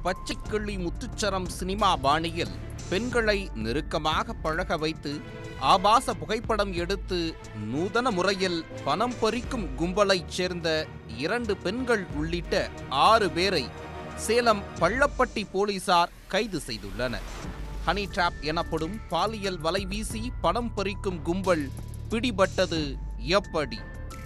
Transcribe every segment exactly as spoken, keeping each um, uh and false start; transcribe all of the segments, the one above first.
பச்சைக்கிளி முத்துச்சரம் சினிமா பாணியில் பெண்களை நெருக்கமாக பழக வைத்து ஆபாச புகைப்படம் எடுத்து நூதன முறையில் பணம் பறிக்கும் கும்பலைச் சேர்ந்த இரண்டு பெண்கள் உள்ளிட்ட ஆறு பேரை சேலம் பள்ளப்பட்டி போலீசார் கைது செய்துள்ளனர். ஹனி டிராப் எனப்படும் பாலியல் வலை வீசி பணம் பறிக்கும் கும்பல் பிடிபட்டது எப்படி?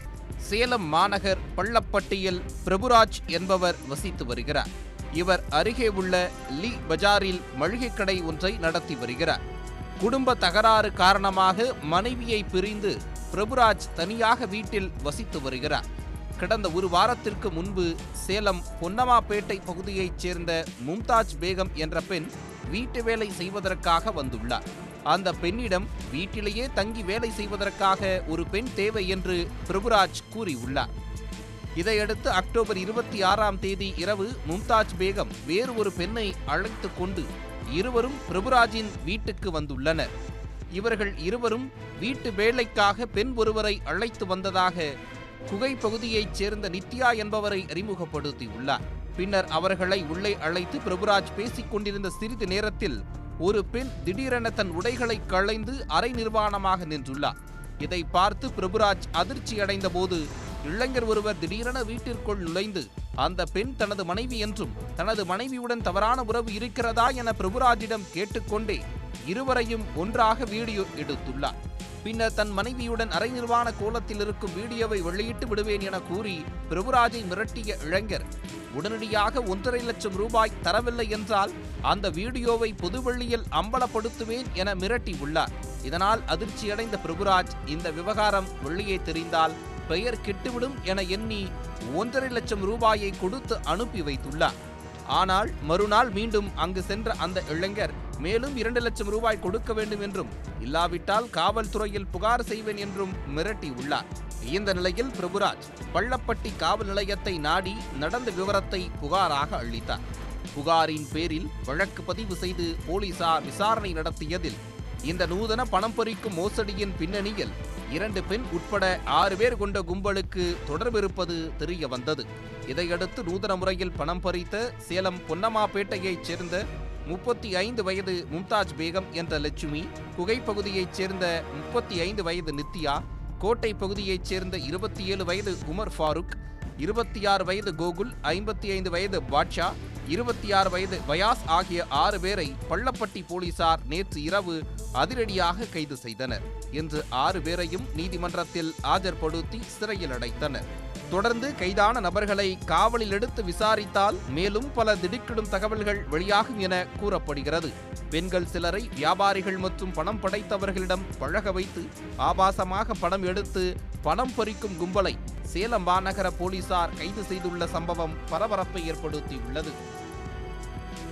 சேலம் மாநகர் பள்ளப்பட்டியில் பிரபுராஜ் என்பவர் வசித்து வருகிறார். இவர் அருகே உள்ள லீ பஜாரில் மளிகை கடை ஒன்றை நடத்தி வருகிறார். குடும்ப தகராறு காரணமாக மனைவியை பிரிந்து பிரபுராஜ் தனியாக வீட்டில் வசித்து வருகிறார். கடந்த ஒரு வாரத்திற்கு முன்பு சேலம் பொன்னமாப்பேட்டை பகுதியைச் சேர்ந்த மும்தாஜ் பேகம் என்ற பெண் வீட்டு வேலை செய்வதற்காக வந்துள்ளார். அந்த பெண்ணிடம் வீட்டிலேயே தங்கி வேலை செய்வதற்காக ஒரு பெண் தேவை என்று பிரபுராஜ் கூறியுள்ளார். இதையடுத்து அக்டோபர் இருபத்தி ஆறாம் தேதி இரவு மும்தாஜ் பேகம் வேறு ஒரு பெண்ணை அழைத்து கொண்டு இருவரும் பிரபுராஜின் வீட்டுக்கு வந்துள்ளனர். இவர்கள் இருவரும் வீட்டு வேலைக்காக பெண் ஒருவரை அழைத்து வந்ததாக குகை பகுதியைச் சேர்ந்த நித்யா என்பவரை அறிமுகப்படுத்தியுள்ளார். பின்னர் அவர்களை உள்ளே அழைத்து பிரபுராஜ் பேசிக் கொண்டிருந்த சிறிது நேரத்தில் ஒரு பெண் திடீரென தன் உடைகளை களைந்து அரை நிர்வாணமாக நின்றுள்ளார். இதை பார்த்து பிரபுராஜ் அதிர்ச்சியடைந்த போது இளைஞர் ஒருவர் திடீரென வீட்டிற்குள் நுழைந்து அந்த பெண் தனது மனைவி என்றும் தனது மனைவியுடன் தவறான உறவு இருக்கிறதா என பிரபுராஜிடம் கேட்டுக்கொண்டே இருவரையும் ஒன்றாக வீடியோ எடுத்துள்ளார். பின்னர் தன் மனைவியுடன் அரை நிர்வாண கோலத்தில் இருக்கும் வீடியோவை வெளியிட்டு விடுவேன் என கூறி பிரபுராஜை மிரட்டிய இளைஞர் உடனடியாக ஒன்றரை லட்சம் ரூபாய் தரவில்லை என்றால் அந்த வீடியோவை பொதுவெளியில் அம்பலப்படுத்துவேன் என மிரட்டியுள்ளார். இதனால் அதிர்ச்சியடைந்த பிரபுராஜ் இந்த விவகாரம் வெளியே தெரிந்தால் பெயர் கெட்டுவிடும் என எண்ணி ஒன்றரை லட்சம் ரூபாயை கொடுத்து அனுப்பி வைத்துள்ளார். ஆனால் மறுநாள் மீண்டும் அங்கு சென்ற அந்த இளைஞர் மேலும் இரண்டு லட்சம் ரூபாய் கொடுக்க வேண்டும் என்றும் இல்லாவிட்டால் காவல்துறையில் புகார் செய்வேன் என்றும் மிரட்டியுள்ளார். இந்த நிலையில் பிரபுராஜ் பள்ளப்பட்டி காவல் நிலையத்தை நாடி நடந்த விவரத்தை புகாராக அளித்தார். புகாரின் பேரில் வழக்கு பதிவு செய்து போலீசார் விசாரணை நடத்தியதில் இந்த நூதன பணம் பறிக்கும் மோசடியின் பின்னணியில் இரண்டு பெண் உட்பட ஆறு பேர் கொண்ட கும்பலுக்கு தொடர்பிருப்பது தெரிய வந்தது. இதையடுத்து நூதன முறையில் பணம் பறித்த சேலம் பொன்னமாப்பேட்டையைச் சேர்ந்த முப்பத்தி ஐந்து வயது மும்தாஜ் பேகம் என்ற லட்சுமி, குகை பகுதியைச் சேர்ந்த முப்பத்தி ஐந்து வயது நித்யா, கோட்டை பகுதியைச் சேர்ந்த இருபத்தி ஏழு வயது உமர் ஃபாரூக், இருபத்தி ஆறு வயது கோகுல், ஐம்பத்தி ஐந்து வயது பாட்ஷா, இருபத்தி ஆறு வயது வயாஸ் ஆகிய ஆறு பேரை பள்ளப்பட்டி போலீசார் நேற்று இரவு அதிரடியாக கைது செய்தனர். இன்று ஆறு பேரையும் நீதிமன்றத்தில் ஆஜர்படுத்தி சிறையில் அடைத்தனர். தொடர்ந்து கைதான நபர்களை காவலில் எடுத்து விசாரித்தால் மேலும் பல திடுக்கிடும் தகவல்கள் வெளியாகும் என கூறப்படுகிறது. பெண்கள் சிலரை வியாபாரிகள் மற்றும் பணம் படைத்தவர்களிடம் பழக வைத்து ஆபாசமாக பணம் எடுத்து பணம் பறிக்கும் கும்பலை சேலம் மாநகர போலீசார் கைது செய்துள்ள சம்பவம் பரபரப்பை ஏற்படுத்தியுள்ளது.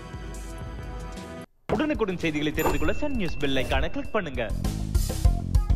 உடனுக்குடன் செய்திகளை தெரிந்து கொள்ள சன் நியூஸ் பெல் ஐகானை கிளிக் பண்ணுங்க.